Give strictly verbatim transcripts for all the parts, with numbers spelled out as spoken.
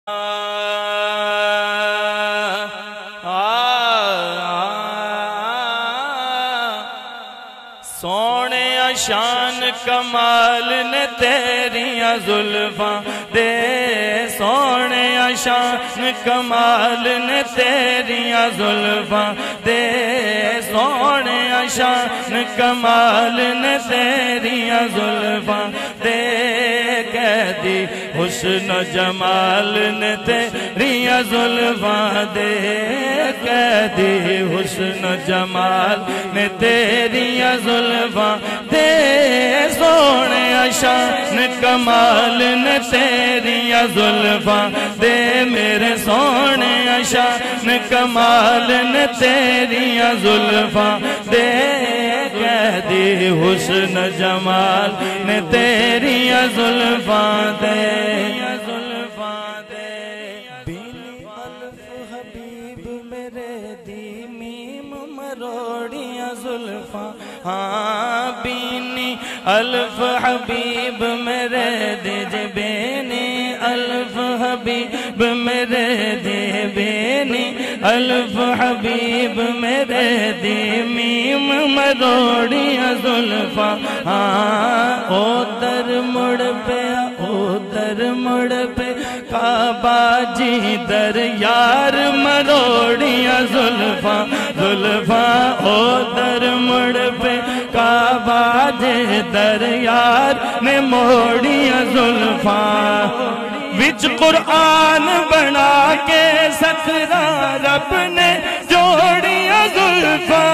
سونے شان کمال نے تیریاں زلفاں دے، سونے شان کمال نے تیریاں زلفاں دے، سونے شان کمال نے تیریاں زلفاں دے، قیدی حسن و جمال نے تیریاں زلفاں دے، قیدی حسن و جمال نے تیریاں زلفاں دے، سونے شان کمال نے تیریاں زلفاں دے، میرے سونے شان کمال نے تیریاں زلفاں دے، قیدی حسن جمال نے تیریاں زلفاں دے، زلفاں دے۔ بینی الف حبیب میرے دی میم مروڑیاں زلفاں، ہاں بینی الف حبیب میرے دی جبینی الف حبیب میرے دی بینی الف حبیب میرے دی میم مروڑیاں زلفاں، ہاں ادھر مڑ پیا ادھر مڑ پہ کعبہ جی در یار مروڑیاں زلفاں، زلفاں ادھر مڑ پہ کعبہ جی در یار نے موڑیاں زلفاں، وچ قرآن بنا کے سترہ رب نے جوڑیاں زلفاں،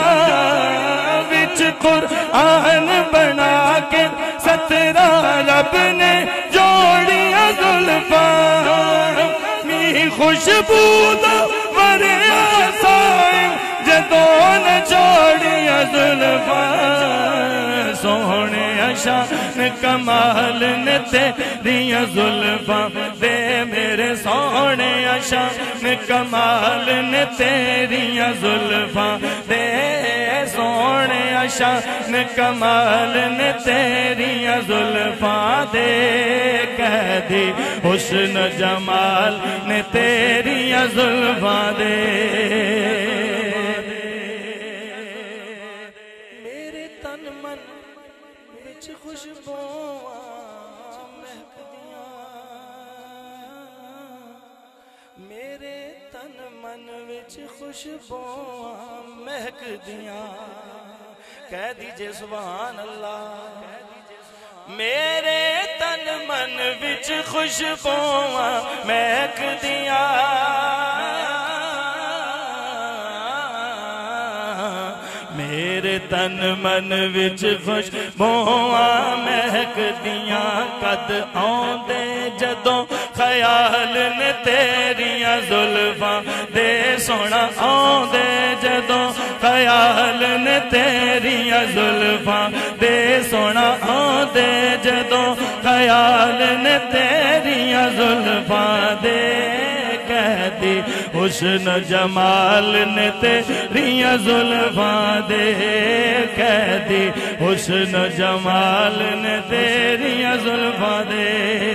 وچ قرآن بنا کے سترہ رب نے جوڑیاں زلفاں، می خوشبو دا وریا سائیں جدوں نہ جوڑیاں زلفاں، سونے شان کمال نے تیریاں زلفاں دے، میرے سونے شان کمال نے تیریاں زلفاں دے، سونے شان کمال نے تیریاں زلفاں دے، قیدی حسن جمال نے تیریاں زلفاں دے، میرے تن من وچ خوشبواں مہکدیاں، میرے تن من وچ خوشبواں مہکدیاں، کہہ دیجئے سبحان اللہ، میرے تن من وچ خوشبواں مہکدیاں، میرے تن من وچ خوشبواں مہکدیاں، قد آندے جدوں خیال نے تیریاں زلفاں دے، سونا آندے جدوں خیال نے تیریاں زلفاں دے، سونا آندے جدوں خیال نے تیریاں زلفاں دے، قیدی حسن جمال نے تیریاں زلفاں دے، قیدی حسن جمال نے تیریاں زلفاں دے،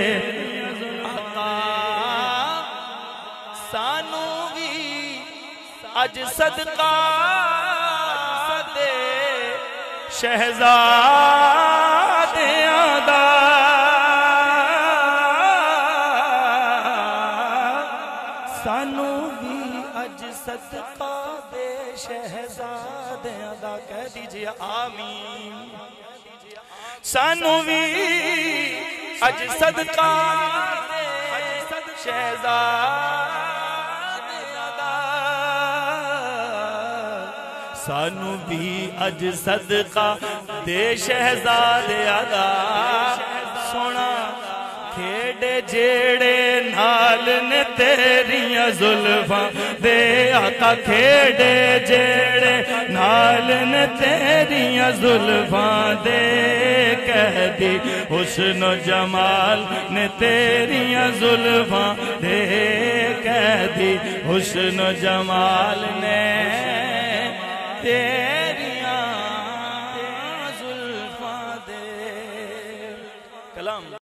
سانو بھی اج صدقہ دے شہزادیاں دا، سانو بھی اج صدقہ دے شہزادیاں دا، کہہ دیجئے آمین، سانو بھی اج صدقہ دے شہزادیاں دا، سانو بھی اج صدقہ دے شہزادیاں دا، سونا کھیڑے جیڑے نال نے تیریاں زلفاں دے، آقا کھیڑے جیڑے نال نے تیریاں زلفاں دے، قیدی حسن و جمال نے تیریاں زلفاں دے، قیدی حسن و جمال نے تیری